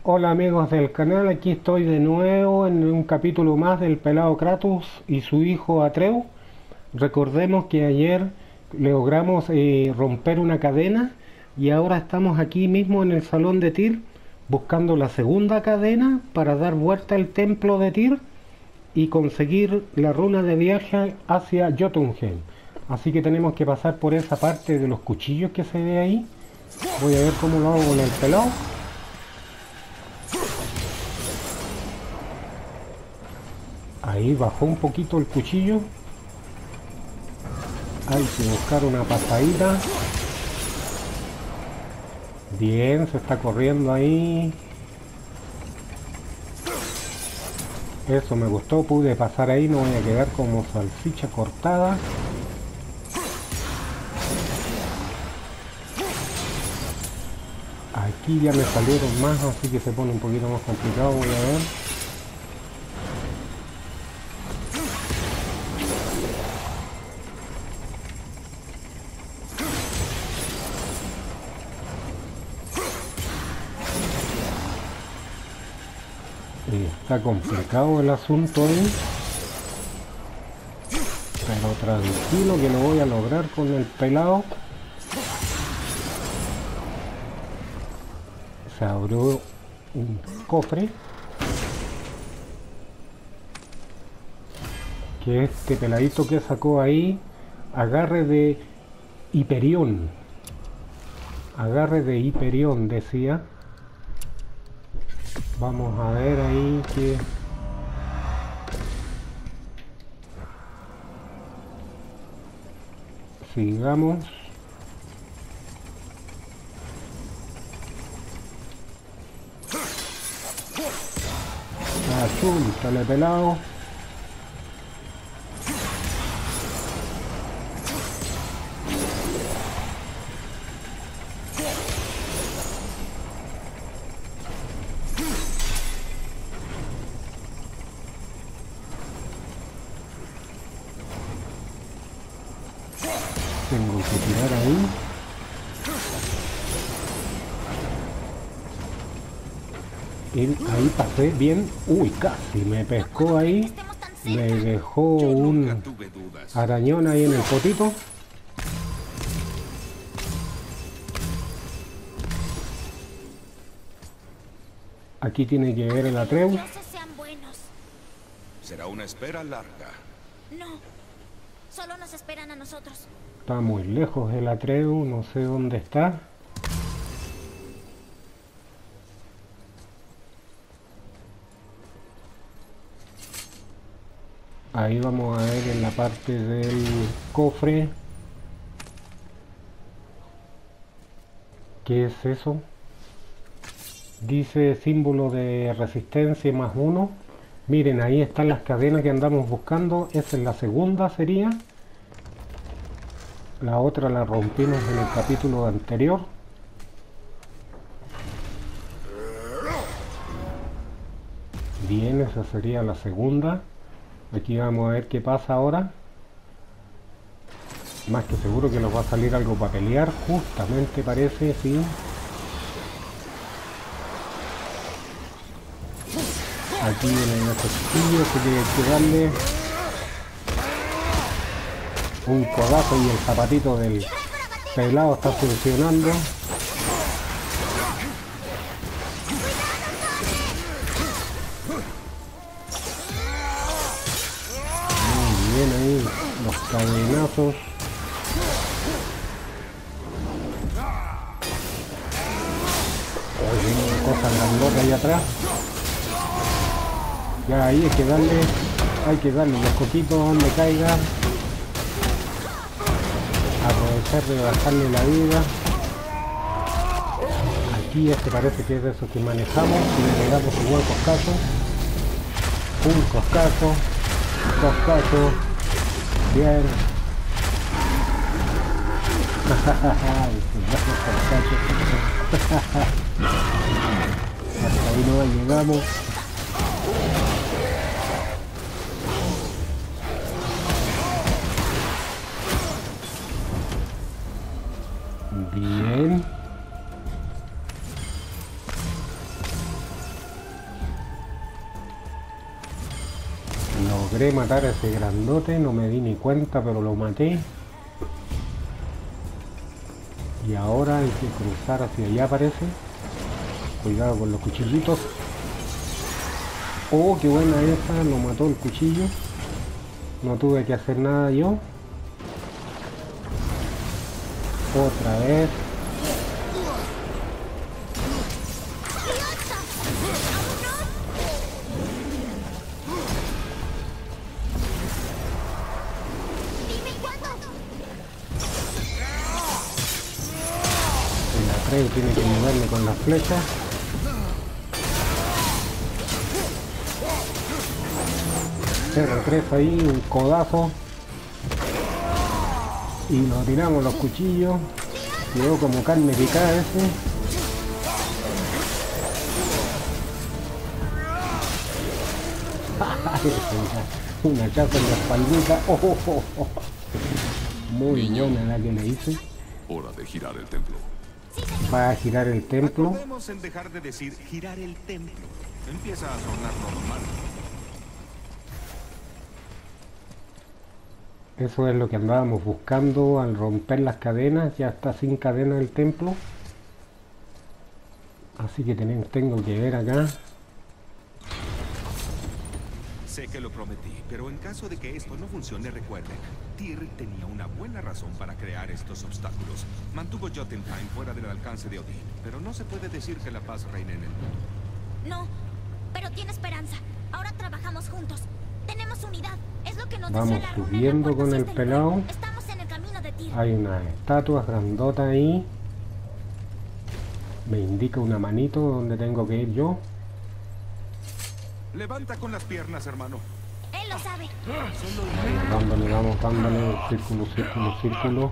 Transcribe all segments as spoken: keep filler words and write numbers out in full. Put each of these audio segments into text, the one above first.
Hola amigos del canal, aquí estoy de nuevo en un capítulo más del pelado Kratos y su hijo Atreus. Recordemos que ayer logramos eh, romper una cadena y ahora estamos aquí mismo en el salón de Tyr buscando la segunda cadena para dar vuelta al templo de Tyr y conseguir la runa de viaje hacia Jotunheim. Así que tenemos que pasar por esa parte de los cuchillos que se ve ahí. Voy a ver cómo lo hago con el pelado. Ahí bajó un poquito el cuchillo. Hay que buscar una pasadita. Bien, se está corriendo ahí. Eso me gustó, pude pasar ahí, no voy a quedar como salchicha cortada. Aquí ya me salieron más, así que se pone un poquito más complicado, voy a ver. Está complicado el asunto ahí, pero tranquilo que lo voy a lograr con el pelado. Se abrió un cofre, que este peladito que sacó ahí, agarre de Hiperión, agarre de Hiperión decía. Vamos a ver ahí que... Sigamos. Achúntale, pelado. Tengo que tirar ahí. Y ahí pasé bien. Uy, casi me pescó ahí. Me dejó un arañón ahí en el potito. Aquí tiene que ver el Atreus. Será una espera larga. No, solo nos esperan a nosotros. Está muy lejos el Atreus, no sé dónde está. Ahí vamos a ver en la parte del cofre. ¿Qué es eso? Dice símbolo de resistencia más uno. Miren, ahí están las cadenas que andamos buscando. Esa es la segunda sería. La otra la rompimos en el capítulo anterior. Bien, esa sería la segunda. Aquí vamos a ver qué pasa ahora. Más que seguro que nos va a salir algo para pelear. Justamente parece, sí. Aquí vienen estos chiquillos que tienen que darle un codazo y el zapatito del pelado está funcionando. Muy bien ahí, los cadenazos. Hay una cosa grandota ahí atrás. Ya ahí hay que darle, hay que darle los coquitos donde caiga. Aprovechar de bajarle la vida. Aquí este parece que es de esos que manejamos y le pegamos un buen coscazo. Un coscazo. Coscazo. Bien. Hasta ahí no llegamos. Bien. Logré matar a ese grandote, no me di ni cuenta, pero lo maté. Y ahora hay que cruzar hacia allá, parece. Cuidado con los cuchillitos. Oh, qué buena esa, lo mató el cuchillo. No tuve que hacer nada yo. Otra vez. El Atreus tiene que ayudarme con las flechas. R tres ahí, un codazo. Y nos tiramos los cuchillos. Quedó como carne picada ese. Una chapa en la espaldita. Oh, oh, oh, oh. Muy buena la que le hice. Hora de girar el templo. Va a girar el templo. Acordemos en dejar de decir girar el templo. Empieza a sonar normal. Eso es lo que andábamos buscando al romper las cadenas. Ya está sin cadena el templo. Así que ten- tengo que ver acá. Sé que lo prometí, pero en caso de que esto no funcione, recuerden, Tyr tenía una buena razón para crear estos obstáculos. Mantuvo Jotunheim fuera del alcance de Odín, pero no se puede decir que la paz reine en el mundo. No, pero tiene esperanza. Ahora trabajamos juntos. Tenemos unidad. Es lo que nos Vamos decía la runa en la subiendo puerta con el sur del pelado. pueblo. Estamos en el camino de Tyr. Hay unas estatuas grandotas ahí. Me indica una manito donde tengo que ir yo. Levanta con las piernas, hermano. Él lo sabe. Vamos dándole, vamos dándole, círculo, círculo, círculo.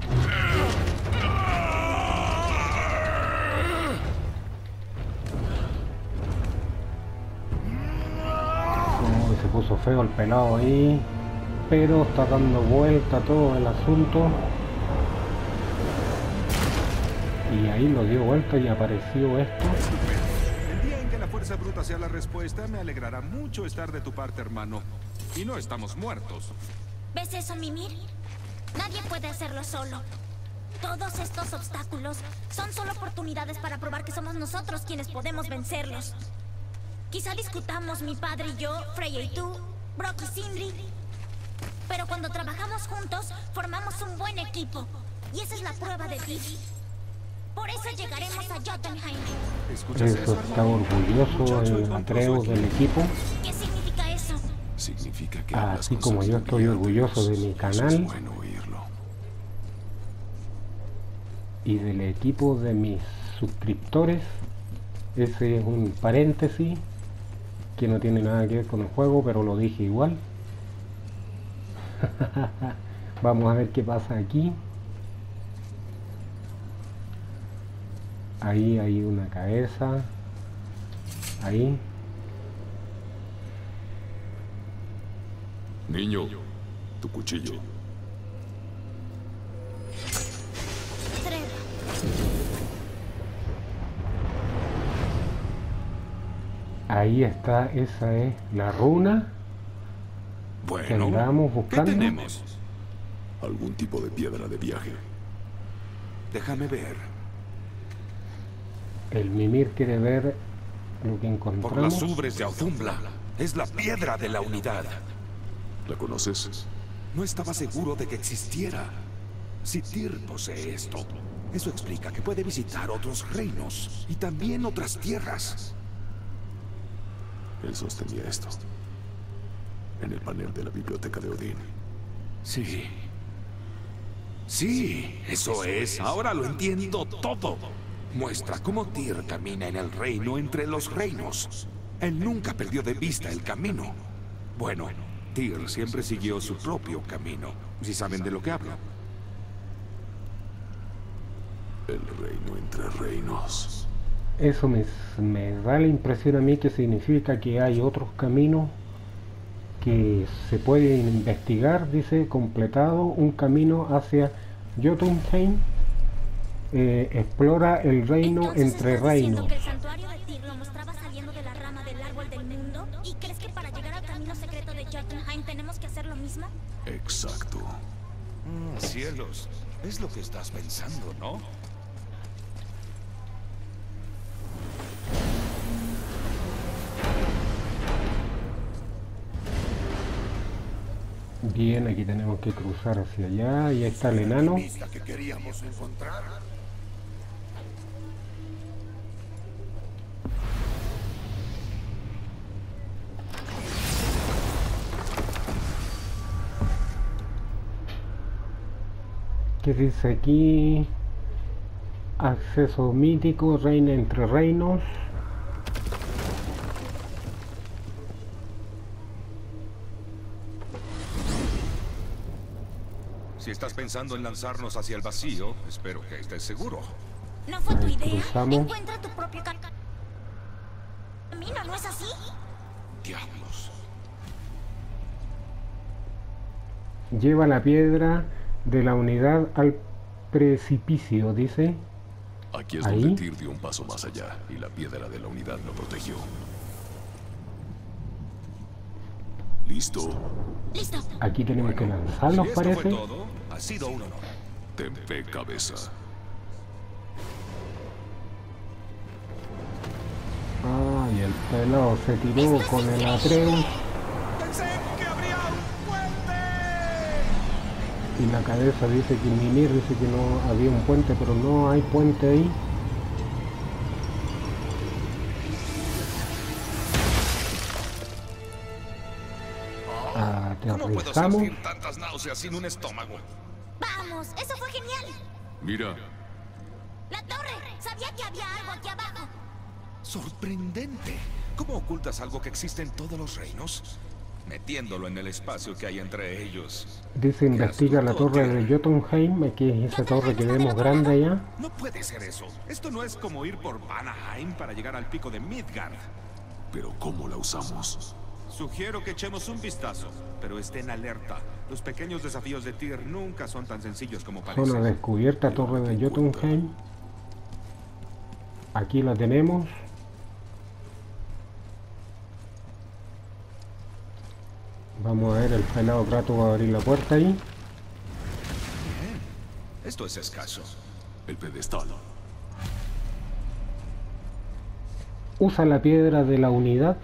Oh, se puso feo el pelado ahí, pero está dando vuelta todo el asunto. Y ahí lo dio vuelta y apareció esto. El día en que la fuerza bruta sea la respuesta, me alegrará mucho estar de tu parte, hermano. Y no estamos muertos. ¿Ves eso, Mimir? Nadie puede hacerlo solo. Todos estos obstáculos son solo oportunidades para probar que somos nosotros quienes podemos vencerlos. Quizá discutamos mi padre y yo, Freya y tú, Brock y Sindri. Pero cuando trabajamos juntos, formamos un buen equipo. Y esa es la prueba de Tyr. Por eso llegaremos a Jotunheim. ¿Escuchas Eso eso, está hermano? orgulloso Muchacho, el encontró Atreus su del equipo. equipo. ¿Qué significa eso? Significa que hablas Así con como yo estoy sabiduría, orgulloso de Atreus. mi Eso canal es bueno oírlo. y del equipo de mis suscriptores. Ese es un paréntesis que no tiene nada que ver con el juego, pero lo dije igual. Vamos a ver qué pasa aquí. Ahí hay una cabeza. Ahí. Niño, tu cuchillo. Treva. Ahí está, esa es la runa que Bueno, andamos ¿qué buscando. tenemos? Algún tipo de piedra de viaje. Déjame ver. El Mimir quiere ver lo que Por encontramos. las ubres de Auzumbla. Es la piedra de la unidad. ¿La conoces? No estaba seguro de que existiera. Si Tyr posee esto, eso explica que puede visitar otros reinos y también otras tierras. Él sostenía esto. En el panel de la biblioteca de Odín. Sí. Sí, eso es. Ahora lo entiendo todo. Muestra cómo Tyr camina en el reino entre los reinos. Él nunca perdió de vista el camino. Bueno, Tyr siempre siguió su propio camino. Si saben de lo que hablo. El reino entre reinos. Eso me, me da la impresión a mí que significa que hay otros caminos que se pueden investigar. Dice, completado un camino hacia Jotunheim. Eh, explora el reino Entonces entre estás diciendo reinos. que el santuario de Tyr lo mostraba saliendo de la rama del árbol árbol del mundo? ¿Y crees que para llegar al camino secreto de Jotunheim tenemos que hacer lo mismo? Exacto. Mm, cielos, es lo que estás pensando, ¿no? Bien, aquí tenemos que cruzar hacia allá y ahí está el enano. Que queríamos encontrar. ¿Qué dice aquí? Acceso mítico, reina entre reinos. Si estás pensando en lanzarnos hacia el vacío, espero que estés seguro. ¿No fue tu Ahí idea? cruzamos. Encuentra tu propio ca- camino, ¿no es así? Diablos. Lleva la piedra de la unidad al precipicio, dice. Aquí es Ahí. donde Tyr dio un paso más allá y la piedra de la unidad lo protegió. ¿Listo? Listo. Aquí tenemos que lanzarlos, Si esto parece. fue todo, ha sido un honor. Ten fe, cabeza. Ah, y el pelado se tiró con el Atreus Pensé que habría un puente. y la cabeza dice que Mimir dice que no había un puente, pero no hay puente ahí. ¿Cómo puedo Aterrizamos. sentir tantas náuseas sin un estómago? Vamos, eso fue genial. Mira, La torre. Sabía que había algo aquí abajo. Sorprendente. ¿Cómo ocultas algo que existe en todos los reinos? Metiéndolo en el espacio que hay entre ellos. Dice investiga la torre de Jotunheim. Aquí es esa torre que vemos grande allá. No puede ser eso. Esto no es como ir por Vanaheim para llegar al pico de Midgard. pero ¿cómo la usamos? Sugiero que echemos un vistazo, pero estén alerta. Los pequeños desafíos de Tyr nunca son tan sencillos como Zona parecen. descubierta, torre de Jotunheim. Aquí la tenemos. Vamos a ver, el pelado Kratos va a abrir la puerta ahí. Bien. Esto es escaso. El pedestal. Usa la piedra de la unidad.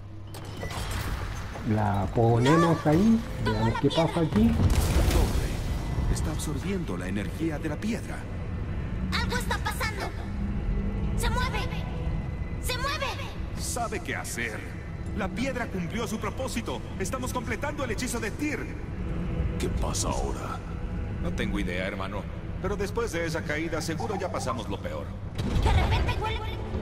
La ponemos ahí. Veamos qué pasa aquí. La torre está absorbiendo la energía de la piedra. Algo está pasando. Se mueve. Se mueve. Sabe qué hacer. La piedra cumplió su propósito. Estamos completando el hechizo de Tyr. ¿Qué pasa ahora? No tengo idea, hermano. Pero después de esa caída, seguro ya pasamos lo peor. De repente huele.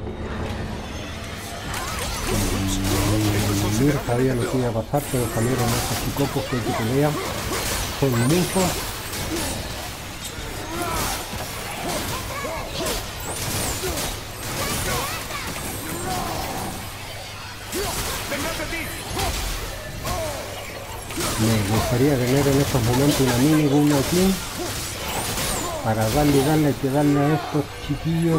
Mir sabía lo que iba a pasar, pero salieron esos chicocos que hay que pelear. Son muchos. ¡Vengan de ti! Me gustaría tener en estos momentos una minigun aquí. Para darle y darle, hay que darle a estos chiquillos.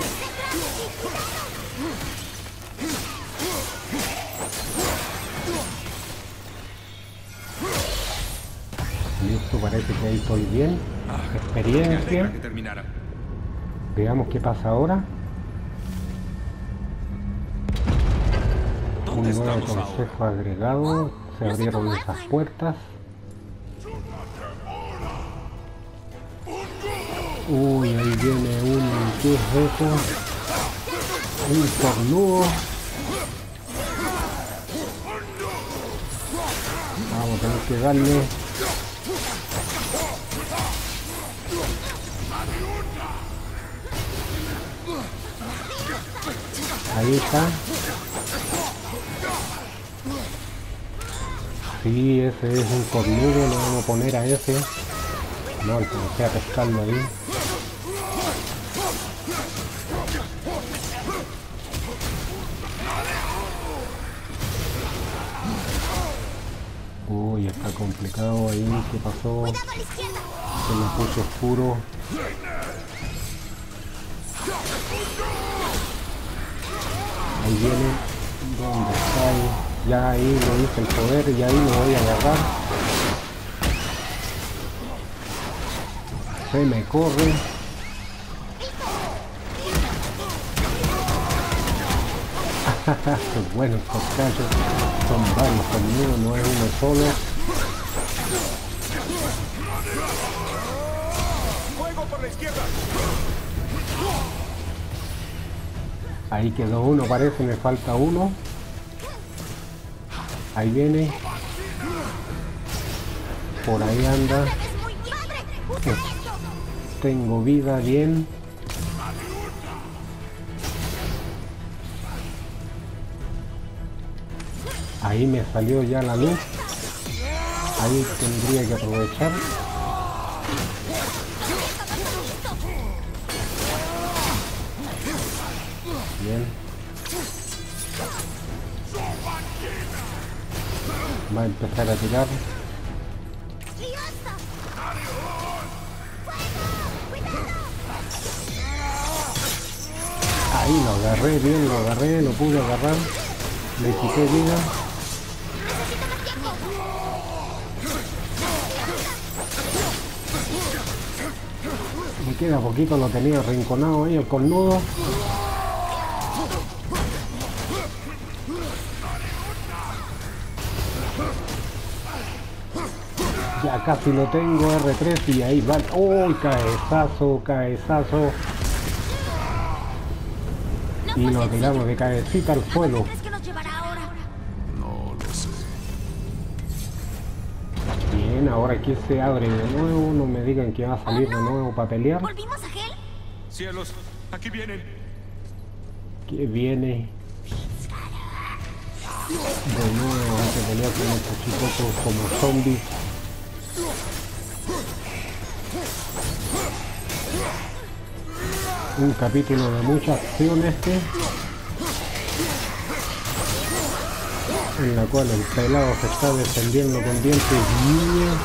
Listo, parece que ahí estoy bien. Me alegra Experiencia. que terminara. Veamos qué pasa ahora. Un ¿Dónde nuevo estamos ahora? consejo agregado. Se abrieron esas puertas. Uy, ahí viene un... ¿qué es eso? Un cornudo. Vamos a tener que darle. Ahí está. Sí, ese es un cornudo, le vamos a poner a ese. No, alcancé a pescarlo ahí. Uy, está complicado ahí. ¿Qué pasó? Cuidado a la izquierda. Se me puso oscuro. Ahí viene. ¿Dónde está Ya ahí le hice el poder y ahí me voy a agarrar. Se me corre. Qué bueno estos cachos. Son varios conmigo, no es uno solo. ¡Fuego por la izquierda! Ahí quedó uno, parece, me falta uno. Ahí viene. Por ahí anda. Tengo vida, bien. Ahí me salió ya la luz. Ahí tendría que aprovechar. Bien. Va a empezar a tirar. Ahí lo agarré, bien, lo agarré, lo pude agarrar. Le quité vida. Me queda poquito, lo tenía arrinconado ahí el cornudo. Ya casi lo tengo, erre tres y ahí va. ¡Uy! Cabezazo, cabezazo. Y lo tiramos de cabecita al suelo. ¿Crees que nos llevará ahora? No lo sé. Bien, ahora aquí se abre de nuevo. No me digan que va a salir de nuevo para pelear. ¿Volvimos a Hel? Cielos, aquí vienen. Que viene de nuevo. Hay que pelear con estos chicos como zombies. Un capítulo de mucha acción este, en la cual el pelado se está defendiendo con dientes y uñas.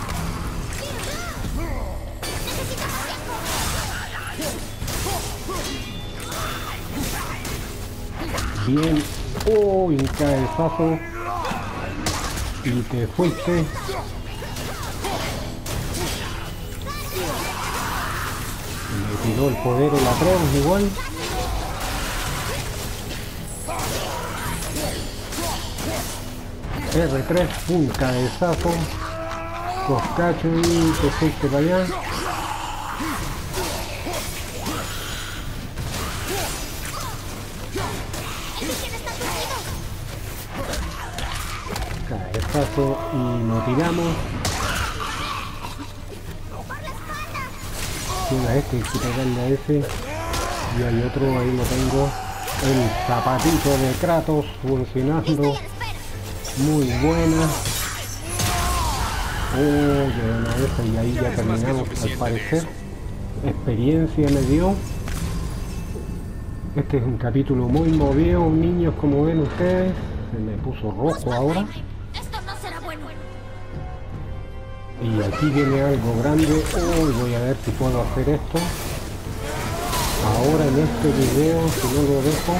Bien. ¡Oh! Un cabezazo. Y te fuiste. Le tiró el poder el Atreus igual. erre tres, un cabezazo. Coscacho y te fuiste para allá. Cabezazo y lo tiramos. Queda este, hay que pegarle a ese. Y hay otro, ahí lo tengo. El zapatito de Kratos funcionando. Muy buena. Oh, qué buena esa. Y ahí ya terminamos al parecer. Experiencia me dio. Este es un capítulo muy movido, niños, como ven ustedes. Se me puso rojo ahora. Esto no será bueno. Y aquí viene algo grande. Oh, voy a ver si puedo hacer esto. Ahora en este video, si no lo dejo.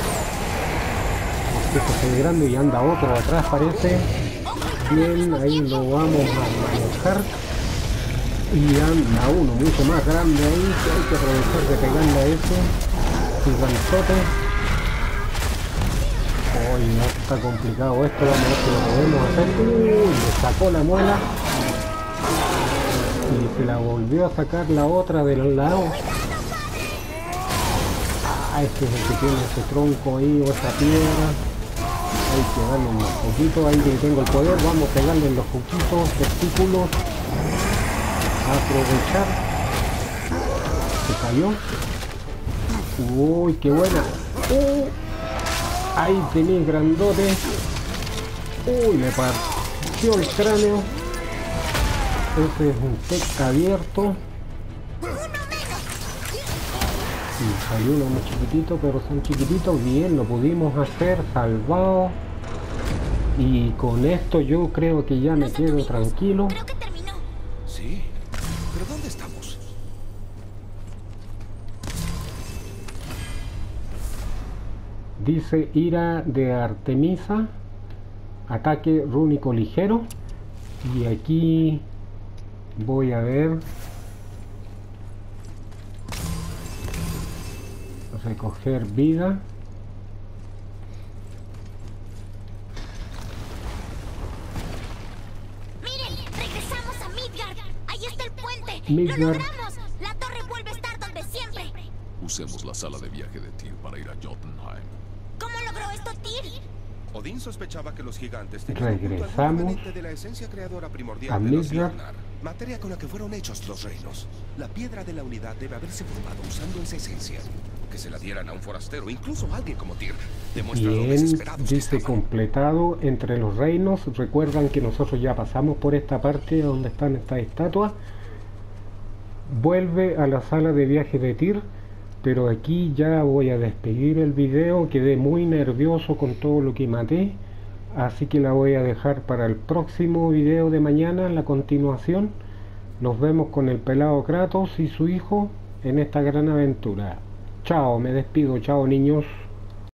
Esto es grande y anda otro atrás parece. Bien, ahí lo vamos a manejar. Y anda uno mucho más grande ahí, que hay que aprovechar de pegarle a ese gigantote. Hoy no está complicado esto, vamos a ver si lo podemos hacer. Uy, le sacó la muela. Y se la volvió a sacar la otra del lado. Ah, este es el que tiene ese tronco ahí o esa piedra. Hay que darle unos poquitos, ahí que tengo el poder, vamos a pegarle en los poquitos testículos. Aprovechar. Se cayó. Uy, qué buena. Uh, ahí tenéis grandote. Uy, me partió el cráneo. Ese es un tec abierto. Y salió uno muy chiquitito, pero son chiquititos. Bien, lo pudimos hacer, salvado. Y con esto yo creo que ya me quedo tranquilo. Creo que terminó. Sí, pero ¿dónde estamos? Dice ira de Artemisa. ataque rúnico ligero. Y aquí voy a ver, recoger vida. Miren, regresamos a Midgard. Ahí está el puente. Midgard. Lo logramos. La torre vuelve a estar donde siempre. Usemos la sala de viaje de Tyr para ir a Jotunheim. ¿Cómo logró esto Tyr? Odín sospechaba que los gigantes tenían Regresamos oculto de la esencia creadora primordial a de los Midgard. Mjolnir, materia con la que fueron hechos los reinos. La piedra de la unidad debe haberse formado usando esa esencia. Que se la dieran a un forastero, incluso a alguien como Tyr, demuestra lo Bien, desesperados que dice estaban. completado entre los reinos. Recuerdan que nosotros ya pasamos por esta parte donde están estas estatuas. Vuelve a la sala de viaje de Tyr. Pero aquí ya voy a despedir el video. Quedé muy nervioso con todo lo que maté, así que la voy a dejar para el próximo video de mañana, la continuación. Nos vemos con el pelado Kratos y su hijo en esta gran aventura. Chao, me despido, chao niños.